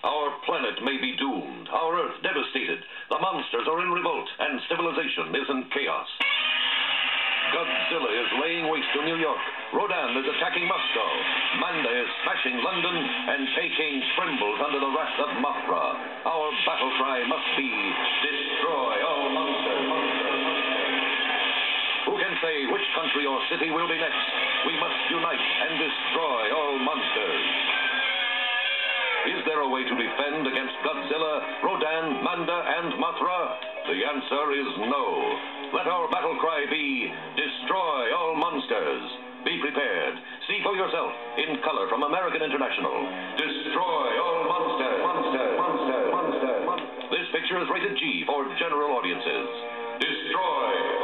Our planet may be doomed, our Earth devastated. The monsters are in revolt, and civilization is in chaos. Godzilla is laying waste to New York. Rodan is attacking Moscow. Manda is smashing London and taking Trimbles under the wrath of Mothra. Our battle cry must be, destroy all monsters. Who can say which country or city will be next? We must unite and destroy all monsters. Is there a way to defend against Godzilla, Rodan, Manda, and Mothra? The answer is no. Let our battle cry be, destroy all monsters. Be prepared. See for yourself, in color from American International. Destroy all monsters. This picture is rated G for general audiences. Destroy